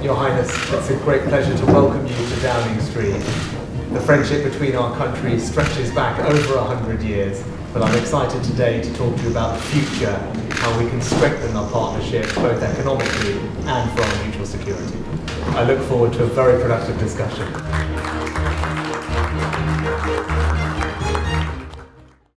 Your Highness, it's a great pleasure to welcome you to Downing Street. The friendship between our countries stretches back over 100 years, but I'm excited today to talk to you about the future, how we can strengthen our partnership both economically and for our mutual security. I look forward to a very productive discussion.